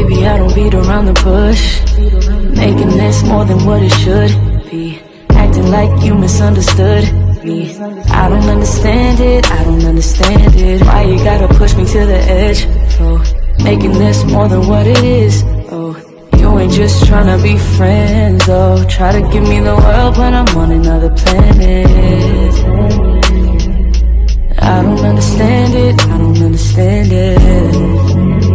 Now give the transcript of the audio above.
Baby, I don't beat around the bush, making this more than what it should be. Acting like you misunderstood me. I don't understand it, I don't understand it. Why you gotta push me to the edge, oh, making this more than what it is, oh. You ain't just tryna be friends, oh. Try to give me the world, but I'm on another planet. I don't understand it, I don't understand it.